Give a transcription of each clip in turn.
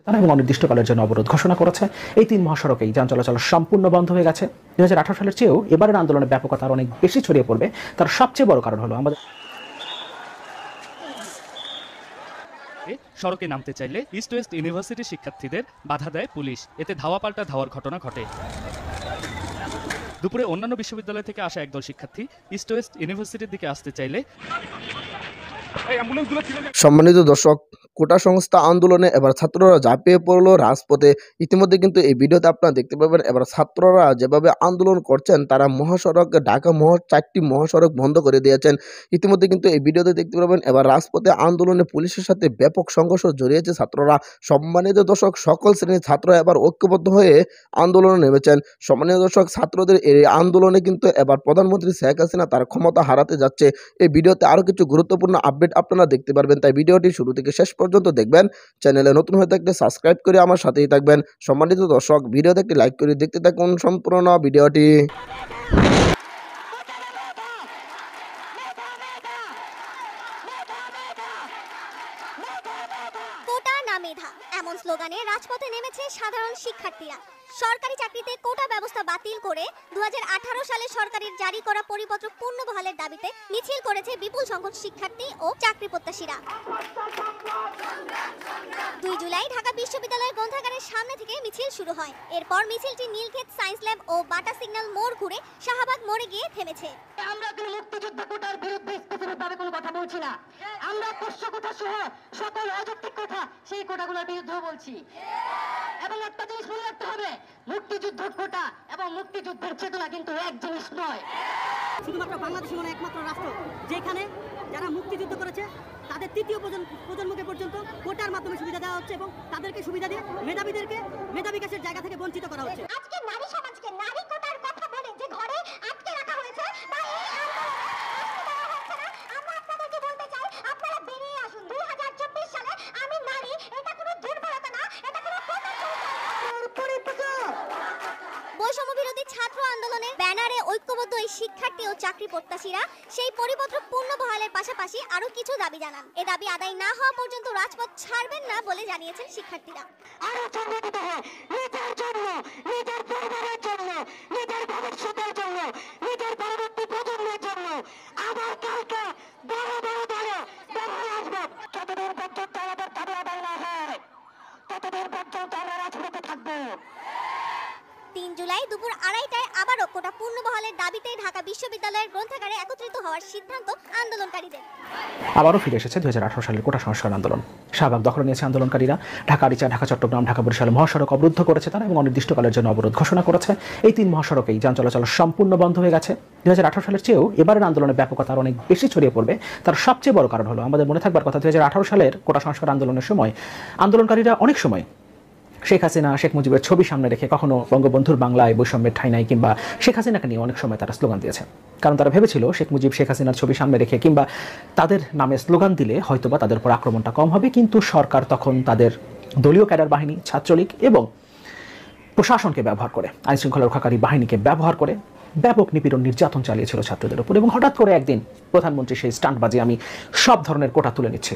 তারা এবং অনির্দিষ্টকালের জন্য অবরোধ ঘোষণা করেছে। এই 3 মহাসড়কেই যান চলাচল সম্পূর্ণ বন্ধ হয়ে গেছে। 2018 সালের চেয়েও এবারের আন্দোলনের ব্যাপকতা আরো অনেক বেশি ছড়িয়ে পড়বে। তার সবচেয়ে বড় কারণ হলো আমাদের সড়কে নামতে চাইলে ইস্ট ওয়েস্ট ইউনিভার্সিটির শিক্ষার্থীদের বাধা দেয় পুলিশ। এতে ধাওয়া পাল্টা ধাওয়ার ঘটনা ঘটে। দুপুরে অন্যান্য বিশ্ববিদ্যালয় থেকে আসা একদল শিক্ষার্থী ইস্ট ওয়েস্ট ইউনিভার্সিটির দিকে আসতে চাইলে সম্মানিত দর্শক, কোটা সংস্থা আন্দোলনে এবার ছাত্ররা ঝাঁপিয়ে পড়লো রাজপথে। ইতিমধ্যে কিন্তু এই ভিডিওতে আপনারা দেখতে পাবেন এবার ছাত্ররা যেভাবে আন্দোলন করছেন, তারা মহাসড়ক ঢাকা 4টি মহাসড়ক বন্ধ করে দিয়েছেন। ইতিমধ্যে কিন্তু এই ভিডিওতে দেখতে পাবেন এবার রাজপথে আন্দোলনে পুলিশের সাথে ব্যাপক সংঘর্ষ জড়িয়েছে ছাত্ররা। সম্মানিত দর্শক, সকল শ্রেণীর ছাত্র এবার ঐক্যবদ্ধ হয়ে আন্দোলনে নেমেছেন। সম্মানিত দর্শক, ছাত্রদের এই আন্দোলনে কিন্তু এবার প্রধানমন্ত্রী শেখ হাসিনা তার ক্ষমতা হারাতে যাচ্ছে। এই ভিডিওতে আরও কিছু গুরুত্বপূর্ণ আপডেট আপনারা দেখতে পারবেন, তাই ভিডিওটি শুরু থেকে শেষ পর্যন্ত দেখবেন। চ্যানেলে নতুন হয়ে থাকলে সাবস্ক্রাইব করে আমার সাথেই থাকবেন। সম্মানিত দর্শক, ভিডিওতে একটি লাইক করে দেখতে থাকুন সম্পূর্ণ ভিডিওটি। কোটা না মেধা, এমন স্লোগানে রাজপথে নেমেছে সাধারণ শিক্ষার্থীরা। সরকারি চাকরিতে কোটা ব্যবস্থা বাতিল করে 2018 সালে সরকারের জারি করা পরিপত্র পূর্ণ বহালের দাবিতে মিছিল করেছে বিপুল সংখ্যক শিক্ষার্থী ও চাকরি প্রত্যাশীরা। 2 জুলাই ঢাকা বিশ্ববিদ্যালয়ের গ্রন্থাগারের সামনে থেকে মিছিল শুরু হয়। এরপর মিছিলটি নীলক্ষেত সায়েন্স ল্যাব ও বাটা সিগন্যাল মোড় ঘুরে শাহবাগ মোড়ে গিয়ে থেমেছে। আমরা কোনো মুক্তিযুদ্ধ কোটার বিরুদ্ধে স্পেসিফিকভাবে কোনো কথা বলছি না। আমরা পোষ্য কোটা সহ সকল অযৌক্তিক কথা সেই কোটাগুলোর বিরুদ্ধেও বলছি। এবং একটা জিনিস মনে রাখতে হবে, মুক্তিযুদ্ধ কোটা এবং মুক্তিযুদ্ধের চেতনা কিন্তু এক জিনিস নয়। শুধুমাত্র বাংলাদেশ হলো একমাত্র রাষ্ট্র যেখানে যারা মুক্তিযুদ্ধ করেছে তাদের তৃতীয় প্রজন্মকে পর্যন্ত কোটার মাধ্যমে সুবিধা দেওয়া হচ্ছে এবং তাদেরকে সুবিধা দিয়ে মেধাবীদেরকে মেধা বিকাশের জায়গা থেকে বঞ্চিত করা হচ্ছে। আজকে নারী সমাজকে নারী কোটার কথা বলে যে ঘরে আটকে রাখা হয়েছে বা এই আমরা আপনাদেরকে বলতে চাই, আপনারা বেরিয়ে আসুন। 2024 সালে আমি নারী, এটা কোনো দুর্বলতা না, এটা কোনো বৈষম্য বিরোধী ছাত্র আন্দোলনের ব্যানারে ঐক্যবদ্ধ এই শিক্ষার্থী ও চাকরি প্রত্যাশীরা সেই পরিপত্র পূর্ণ বহালের পাশাপাশি আরো কিছু দাবি জানান। এ দাবি আদায় না হওয়া পর্যন্ত রাজপথ ছাড়বেন না বলে জানিয়েছেন শিক্ষার্থীরা। আরো সংগঠিত হয় নিজের জন্য, নিজের পরিবারের জন্য, নিজের ভবিষ্যতের জন্য, নিজের পরবর্তী প্রজন্মের জন্য। আবার কালকে বড় বড় দলে বেরিয়ে আসবো। যতদিন পর্যন্ত আমাদের দাবি আদায় না হয় ততদিন পর্যন্ত আমরা রাজপথে থাকবো। 3 জুলাই দুপুর 2:30টায় আবারও কোটা পূর্ণ বহালের দাবিতে ঢাকা বিশ্ববিদ্যালয়ের গ্রন্থাগারে একত্রিত হওয়ার সিদ্ধান্ত আন্দোলনকারীদের। আবারও ফিরে এসেছে 2018 সালের কোটা সংস্কার আন্দোলন। শাহবাগ দখল নিয়েছে আন্দোলনকারীরা। ঢাকা আরিচা, ঢাকা চট্টগ্রাম, ঢাকা বরিশাল মহাসড়ক অবরুদ্ধ করেছে তারা এবং অনির্দিষ্টকালের জন্য অবরোধ ঘোষণা করেছে। এই 3 মহাসড়কেই যান চলাচল সম্পূর্ণ বন্ধ হয়ে গেছে। 2018 সালের চেয়েও এবারের আন্দোলনের ব্যাপকতা আরো অনেক বেশি ছড়িয়ে পড়বে। তার সবচেয়ে বড় কারণ হলো আমাদের মনে থাকবার কথা, 2018 সালের কোটা সংস্কার আন্দোলনের সময় আন্দোলনকারীরা অনেক সময় শেখ হাসিনা, শেখ মুজিবের ছবি সামনে রেখে কখনো বঙ্গবন্ধুর বাংলায় বৈষম্যের ঠাঁই নাই কিংবা শেখ হাসিনাকে নিয়ে অনেক সময় তারা স্লোগান দিয়েছে। কারণ তারা ভেবেছিল শেখ মুজিব, শেখ হাসিনার ছবি সামনে রেখে কিংবা তাদের নামে স্লোগান দিলে হয়তোবা তাদের উপর আক্রমণটা কম হবে। কিন্তু সরকার তখন তাদের দলীয় ক্যাডার বাহিনী, ছাত্রলীগ এবং প্রশাসনকে ব্যবহার করে, আইনশৃঙ্খলা রক্ষাকারী বাহিনীকে ব্যবহার করে ব্যাপক নিপীড়ন, নির্যাতন চালিয়েছিল ছাত্রদের উপর। এবং হঠাৎ করে একদিন প্রধানমন্ত্রী সেই স্টান্টবাজি, আমি সব ধরনের কোটা তুলে নিচ্ছি,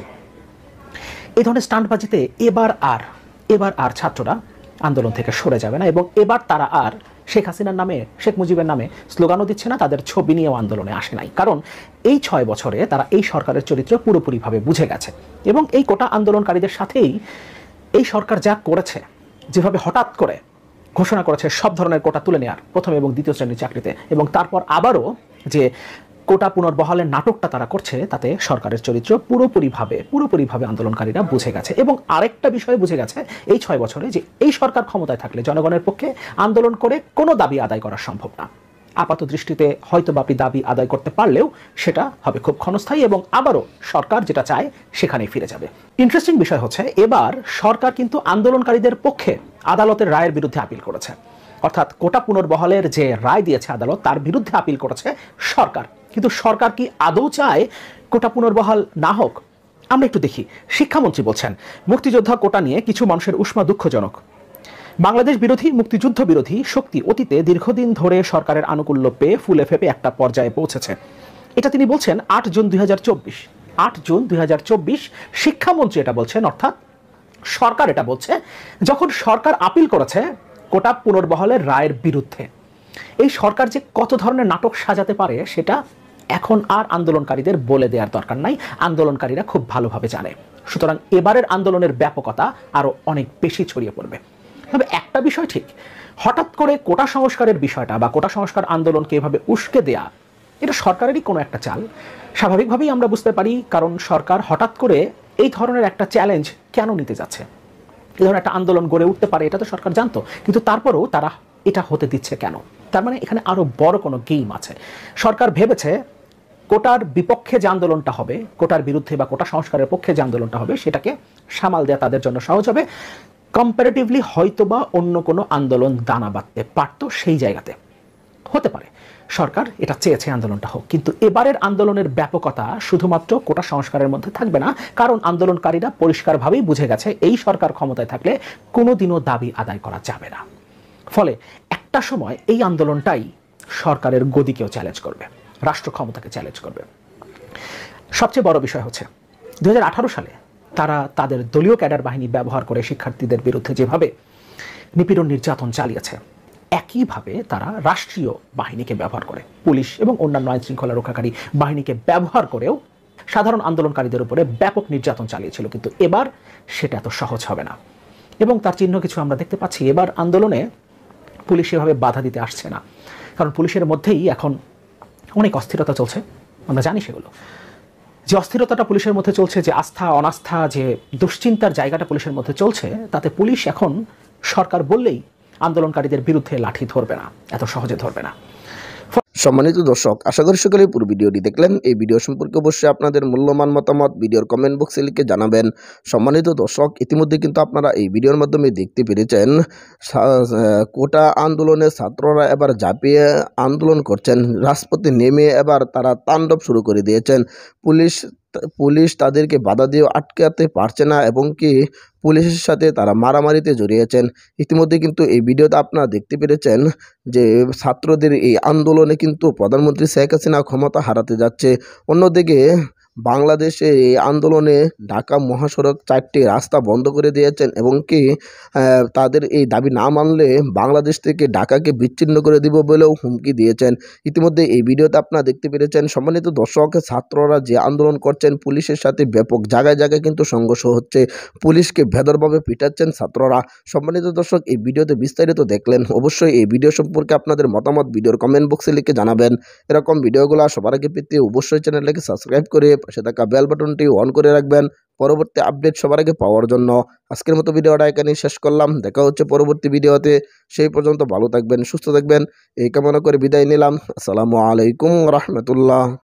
এই ধরনের স্টান্টবাজিতে এবার আর ছাত্ররা আন্দোলন থেকে সরে যাবে না এবং এবার তারা আর শেখ হাসিনার নামে, শেখ মুজিবের নামে স্লোগানও দিচ্ছে না, তাদের ছবি নিয়েও আন্দোলনে আসে নাই। কারণ এই 6 বছরে তারা এই সরকারের চরিত্র পুরোপুরিভাবে বুঝে গেছে এবং এই কোটা আন্দোলনকারীদের সাথেই এই সরকার যা করেছে, যেভাবে হঠাৎ করে ঘোষণা করেছে সব ধরনের কোটা তুলে নেওয়ার, প্রথম এবং দ্বিতীয় শ্রেণীর চাকরিতে, এবং তারপর আবারও যে কোটা পুনর্বহালের নাটকটা তারা করছে, তাতে সরকারের চরিত্র পুরোপুরিভাবে আন্দোলনকারীরা বুঝে গেছে। এবং আরেকটা বিষয় বুঝে গেছে এই 6 বছরে, যে এই সরকার ক্ষমতায় থাকলে জনগণের পক্ষে আন্দোলন করে কোনো দাবি আদায় করা সম্ভব না। আপাত দৃষ্টিতে হয়তো আপনি দাবি আদায় করতে পারলেও সেটা হবে খুব ক্ষণস্থায়ী এবং আবারও সরকার যেটা চায় সেখানেই ফিরে যাবে। ইন্টারেস্টিং বিষয় হচ্ছে, এবার সরকার কিন্তু আন্দোলনকারীদের পক্ষে আদালতের রায়ের বিরুদ্ধে আপিল করেছে। অর্থাৎ কোটা পুনর্বহালের যে রায় দিয়েছে আদালত, তার বিরুদ্ধে আপিল করেছে সরকার। কিন্তু সরকার কি আদৌ চায় কোটা পুনর্বহাল না হোক? আমরা একটু দেখি। শিক্ষামন্ত্রী বলছেন, মুক্তিযোদ্ধা কোটা নিয়ে কিছু মানুষের উষ্মা দুঃখজনক। বাংলাদেশ বিরোধী, মুক্তিযুদ্ধ বিরোধী শক্তি অতীতে দীর্ঘদিন ধরে সরকারের আনুকূল্য পেয়ে ফুলে ফেপে একটা পর্যায়ে পৌঁছেছে। এটা তিনি বলছেন 8 জুন 2024। 8 জুন 2024 শিক্ষামন্ত্রী এটা বলছেন, অর্থাৎ সরকার এটা বলছে, যখন সরকার আপিল করেছে কোটা পুনর্বহালের রায়ের বিরুদ্ধে। এই সরকার যে কত ধরনের নাটক সাজাতে পারে সেটা এখন আর আন্দোলনকারীদের বলে দেওয়ার দরকার নাই, আন্দোলনকারীরা খুব ভালোভাবে জানে। সুতরাং এবারের আন্দোলনের ব্যাপকতা আরো অনেক বেশি ছড়িয়ে পড়বে। তবে একটা বিষয় ঠিক, হঠাৎ করে কোটা সংস্কারের বিষয়টা বা কোটা সংস্কার আন্দোলনকে এভাবে উস্কে দেয়া, এটা সরকারেরই কোনো একটা চাল। স্বাভাবিকভাবেই আমরা বুঝতে পারি, কারণ সরকার হঠাৎ করে এই ধরনের একটা চ্যালেঞ্জ কেন নিতে যাচ্ছে। এই ধরনের একটা আন্দোলন গড়ে উঠতে পারে এটা তো সরকার জানতো, কিন্তু তারপরেও তারা এটা হতে দিচ্ছে কেন? তার মানে এখানে আরো বড় কোনো গেম আছে। সরকার ভেবেছে কোটার বিপক্ষে যে আন্দোলনটা হবে, কোটার বিরুদ্ধে বা কোটা সংস্কারের পক্ষে যে আন্দোলনটা হবে, সেটাকে সামাল দেওয়া তাদের জন্য সহজ হবে। কম্পারেটিভলি হয়তোবা অন্য কোনো আন্দোলন দানা বাঁধতে পারতো সেই জায়গাতে, হতে পারে সরকার এটা চেয়েছে আন্দোলনটা হোক। কিন্তু এবারের আন্দোলনের ব্যাপকতা শুধুমাত্র কোটা সংস্কারের মধ্যে থাকবে না, কারণ আন্দোলনকারীরা পরিষ্কারভাবেই বুঝে গেছে এই সরকার ক্ষমতায় থাকলে কোনোদিনও দাবি আদায় করা যাবে না। ফলে একটা সময় এই আন্দোলনটাই সরকারের গদিকেও চ্যালেঞ্জ করবে, রাষ্ট্র ক্ষমতাকে চ্যালেঞ্জ করবে। সবচেয়ে বড় বিষয় হচ্ছে 2018 সালে তারা তাদের দলীয় ক্যাডার বাহিনী ব্যবহার করে শিক্ষার্থীদের বিরুদ্ধে যেভাবে নিপীড়ন নির্যাতন চালিয়েছে, একইভাবে তারা রাষ্ট্রীয় বাহিনীকে ব্যবহার করে, পুলিশ এবং অন্যান্য আইন শৃঙ্খলা রক্ষাকারী বাহিনীকে ব্যবহার করেও সাধারণ আন্দোলনকারীদের উপরে ব্যাপক নির্যাতন চালিয়েছিল। কিন্তু এবার সেটা এত সহজ হবে না, এবং তার চিহ্ন কিছু আমরা দেখতে পাচ্ছি। এবার আন্দোলনে পুলিশ এভাবে বাধা দিতে আসছে না, কারণ পুলিশের মধ্যেই এখন অনেক অস্থিরতা চলছে। আমরা জানি সেগুলো, যে অস্থিরতাটা পুলিশের মধ্যে চলছে, যে আস্থা অনাস্থা, যে দুশ্চিন্তার জায়গাটা পুলিশের মধ্যে চলছে, তাতে পুলিশ এখন সরকার বললেই আন্দোলনকারীদের বিরুদ্ধে লাঠি ধরবে না, এত সহজে ধরবে না। সম্মানিত দর্শক, আশা করি সকলেই পুরো ভিডিওটি দেখলেন। এই ভিডিও সম্পর্কে অবশ্যই আপনাদের মূল্যবান মতামত ভিডিওর কমেন্ট বক্সে লিখে জানাবেন। সম্মানিত দর্শক, ইতিমধ্যে কিন্তু আপনারা এই ভিডিওর মাধ্যমে দেখতে পেরেছেন কোটা আন্দোলনে ছাত্ররা এবার ঝাঁপিয়ে আন্দোলন করছেন, রাজপথে নেমে এবার তারা তাণ্ডব শুরু করে দিয়েছেন। পুলিশ তাদেরকে বাধা দিয়ে আটকাতে পারছে না, এবং কি পুলিশের সাথে তারা মারামারিতে জড়িয়েছেন। ইতিমধ্যে কিন্তু এই ভিডিওতে আপনারা দেখতে পেরেছেন যে ছাত্রদের এই আন্দোলনে কিন্তু প্রধানমন্ত্রী শেখ হাসিনা ক্ষমতা হারাতে যাচ্ছে। অন্যদিকে বাংলাদেশে এই আন্দোলনে ঢাকা মহাসড়ক 4টি রাস্তা বন্ধ করে দিয়েছেন, এবং কি তাদের এই দাবি না মানলে বাংলাদেশ থেকে ঢাকাকে বিচ্ছিন্ন করে দিব বলেও হুমকি দিয়েছেন। ইতিমধ্যে এই ভিডিওতে আপনারা দেখতে পেরেছেন। সম্মানিত দর্শক, ছাত্ররা যে আন্দোলন করছেন, পুলিশের সাথে ব্যাপক জায়গায় জায়গায় কিন্তু সংঘর্ষ হচ্ছে, পুলিশকে ভেদরভাবে পিটাচ্ছেন ছাত্ররা। সম্মানিত দর্শক, এই ভিডিওতে বিস্তারিত দেখলেন। অবশ্যই এই ভিডিও সম্পর্কে আপনাদের মতামত ভিডিওর কমেন্ট বক্সে লিখে জানাবেন। এরকম ভিডিওগুলো সবার আগে পেতে অবশ্যই চ্যানেলটাকে সাবস্ক্রাইব করে পাশে থাকা বেল বাটনটি অন করে রাখবেন পরবর্তী আপডেট সবার আগে পাওয়ার জন্য। আজকের মতো ভিডিওটা এখানেই শেষ করলাম। দেখা হচ্ছে পরবর্তী ভিডিওতে। সেই পর্যন্ত ভালো থাকবেন, সুস্থ থাকবেন, এই কামনা করে বিদায় নিলাম। আসসালামু আলাইকুম রহমতুল্লাহ।